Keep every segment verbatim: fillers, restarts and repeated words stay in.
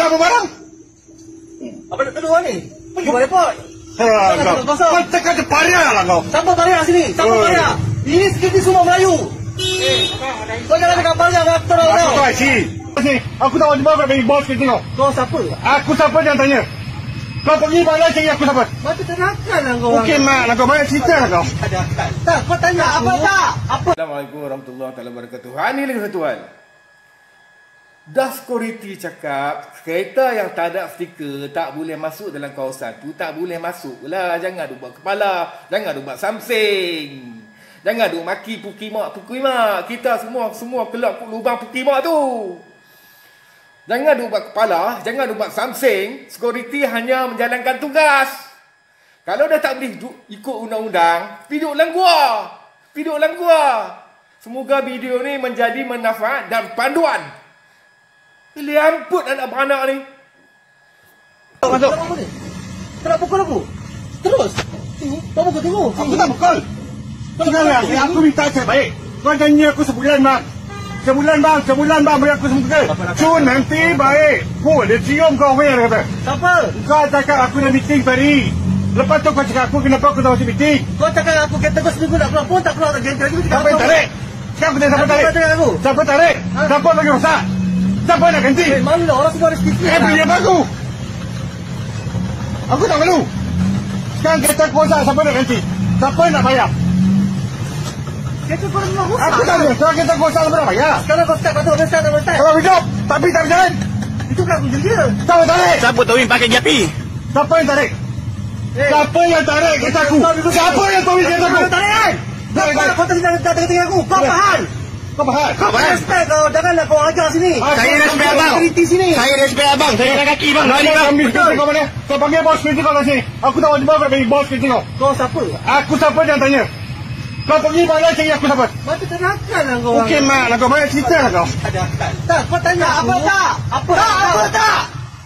hilang barang. Apa nak kedua ni? Pergi balik pot. Ha, kau. Kau tekan je pariah lah kau. Siapa pariah sini? Siapa Oh. pariah? Ini seperti semua Melayu. Eh, kau jangan dekat pariah dengan aktor Aku kau. tahu I C. Sini, aku tahu di mana bagi bos kita tengok. Kau siapa? Aku siapa jangan tanya. Kau pergi mana cari aku siapa? Macam terangkan lah kau. Okey mak lah kau, banyak cerita lah kau. Ada akal. Tak, kau tanya apa tak? Apa? Assalamualaikum warahmatullahi wabarakatuh. Ha ni lagi satu hal. Dah security cakap kereta yang tak ada stiker tak boleh masuk dalam kawasan tu, tak boleh masuk lah. Jangan duk buat kepala, jangan duk buat samsing, jangan duk maki pukimak pukimak. Kita semua semua kelak lubang pukimak tu. Jangan duk buat kepala, jangan duk buat samsing. Security hanya menjalankan tugas. Kalau dah tak boleh ikut undang-undang, pergi duduk dalam gua, pergi duduk dalam gua. Semoga video ni menjadi manfaat dan panduan. Pilih amput anak beranak ni. Masuk. Apa ni? Kau nak pukul aku? Terus. Kau pukul tengok. Aku tak pukul. Sekarang aku minta saya baik. Kau janji aku sebulan bang. Sebulan bang, sebulan bang beri aku sebulan. Cun nanti baik. Full dia cium kau punya kata. Siapa? Kau cakap aku nak meeting tadi. Lepas tu kau cakap aku kenapa aku tak masuk meeting. Kau cakap aku kata kau seminggu nak keluar pun tak keluar. Jangan lagi Siapa yang tarik? Sekarang aku tanya siapa tarik? aku. Siapa tarik? Siapa bagi masak? Siapa nak ganti? Eh, malu lah orang semua ada stiker. Eh, beli apa aku? Aku tak malu. Sekarang kereta kuasa siapa nak ganti? Siapa nak bayar? Kereta kau memang rosak. Aku tak malu. Sekarang kereta kuasa siapa nak bayar? Sekarang kau start, patut kau start, kau start. Kalau hidup, tapi tak berjalan. Itu kan aku dia. Siapa tarik? Siapa tahu yang pakai japi? Siapa yang tarik? Eh, Siapa yang tarik kereta aku? Siapa yang tarik kereta aku? Kau tarik kan? Tarik, Kau tarik. kau tadi tak tengah aku. Kau Tarik. faham? Kau faham? Kau respect kau. Janganlah kau ajar sini. Saya respect abang. Security sini. Saya respect abang. Saya kena kaki bang. Lari Kau bang. ambil kereta kau mana? Kau panggil bos kereta kau kat sini. Aku tahu di mana bagi bos kereta kau. Kau siapa? Aku siapa jangan tanya. Kau pergi mana cari aku siapa? Macam terangkan lah kau. Okey mak lah kau, banyak cerita lah kau. Ada akal. Tak, kau tanya apa tak? Apa tak? Apa tak?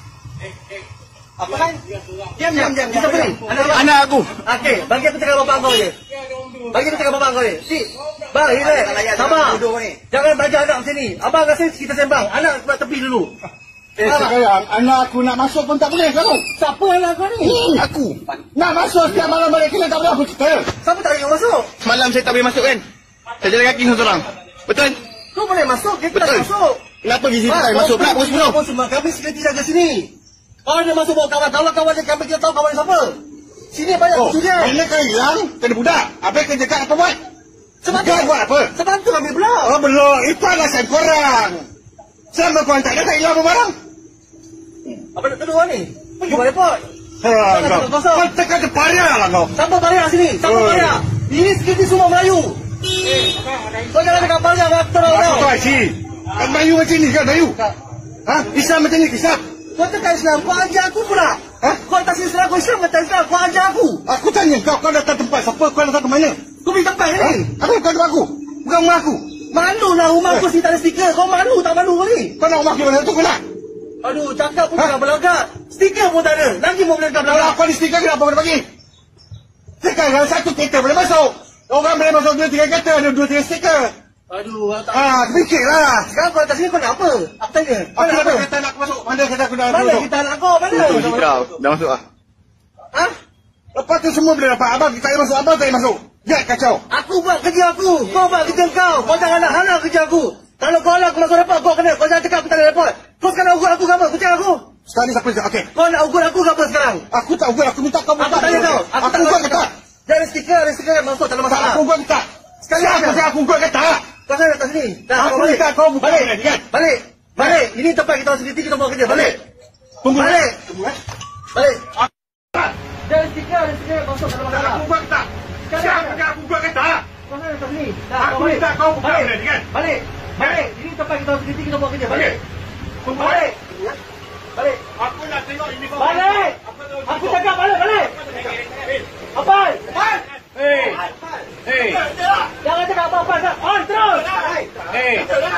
Apa kan? Diam, diam, diam. Kita beri. Anak aku. Okey, bagi aku cakap bapak kau je. Bagi aku cakap bapak kau je. Si, bang, relax. Sabar. Jangan belajar anak sini. Abang kat sini kita sembang. Anak nak tepi dulu. Eh sekarang anak aku nak masuk pun tak boleh kau. Siapa anak kau ni? Aku. Nak masuk setiap malam balik kena tak boleh aku cerita. Siapa tak boleh masuk? Semalam saya tak boleh masuk kan? Saya jalan kaki seorang. Betul? Kau boleh masuk, kita tak Betul. masuk. Kenapa gizi tak masuk pula pukul sepuluh? Pukul sepuluh. Kami security jaga sini. Kau ada masuk bawa kawan. Kalau kawan dia kami kita tahu kawan dia siapa. Sini banyak Oh, kucing dia. bila kau hilang, kena budak. Apa yang kerja kat apa buat? Sebab Kau buat apa? Sebab tu kami pula. Oh belum, itu alasan korang. Selama korang tak ada, tak hilang apa barang. Apa nak kedua ni? Pergi balik pot. Ha, kau. Kau tekan je pariah lah kau. Siapa pariah sini? Siapa Oh. pariah? Ini security semua Melayu. Eh, kau jangan dekat pariah dengan aktor Aku kau. tahu I C. Kan Melayu macam ni kan Melayu? Ha? Islam macam ni, Islam. Kau tekan Islam, kau ajar aku pula. Ha? Kau atas Islam, kau Islam atas Islam, kau ajar aku. Aku tanya kau, kau datang tempat siapa? Kau datang ke mana? Kau pergi tempat Ha? ni. Aku bukan tempat aku. Bukan rumah aku. Malu lah rumah aku sini tak ada stiker. Kau malu tak malu kau ni? Kau nak rumah aku mana tu kau nak? Aduh, cakap pun Ha? tak belagak. Stiker pun tak ada. Lagi mau belagak Kalau belagak. aku di stiker kenapa kau nak bagi? Sekarang satu kereta boleh masuk. Orang boleh masuk dua tiga kereta, ada dua tiga stiker. Aduh, tak. Ah, fikirlah. Sekarang kau atas sini kau nak apa? Aku tanya. Kau Aku nak nak apa? kereta nak masuk. Mana kereta aku nak Mana masuk? kita anak kau? Mana? Dah, dah masuk ah. Ha? Lepas tu semua boleh dapat. Abang tak payah masuk, abang tak payah masuk. Jangan kacau. Aku buat kerja aku. Kau buat kerja kau. Kau jangan nak halang kerja aku. Kalau kau halang aku masuk report, kau kena. Kau jangan cakap aku tak ada report. Kau sekarang ukur aku ke apa? Kau cakap aku. Sekarang ni siapa cakap? Okey. Kau nak ukur aku ke apa sekarang? Aku tak ukur, aku minta kau buka. Aku tanya kau. Aku tak ukur nak kereta. Jangan stiker, ada stiker yang masuk dalam Tak, masalah. aku ukur kereta. Sekali Siapa aja. cakap aku ukur kereta? Kau sana kat sini. Dah, Aku kau balik. minta kau buka Balik. kereta, kan? Balik. Balik. Ini tempat kita sendiri kita buat kerja. Balik. Tunggu. Balik. Tunggu eh. Balik. Jangan stiker, ada stiker yang masuk dalam Tak, masalah. aku ukur kereta. Siapa cakap aku ukur kereta? Kau sana kat sini. Dah, Aku kau balik. minta kau buka Balik. kereta, kan? Balik. Balik. Ini tempat kita sendiri kita buat kerja. Balik. Balik. Tunggu eh. Balik. Balik. Aku nak tengok ini kau. Balik. Aku cakap balik, balik. Apa? Hei. Hei. Jangan cakap apa-apa. On terus. Hei.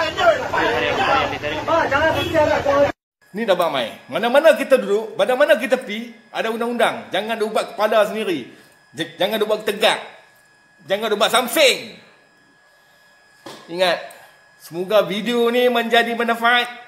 Ah, jangan bersiap. Ni dah bang mai. Mana-mana kita duduk, mana-mana kita pi, ada undang-undang. Jangan duk buat kepala sendiri. J- Jangan duk buat tegak. Jangan duk buat samsing. Ingat, semoga video ni menjadi manfaat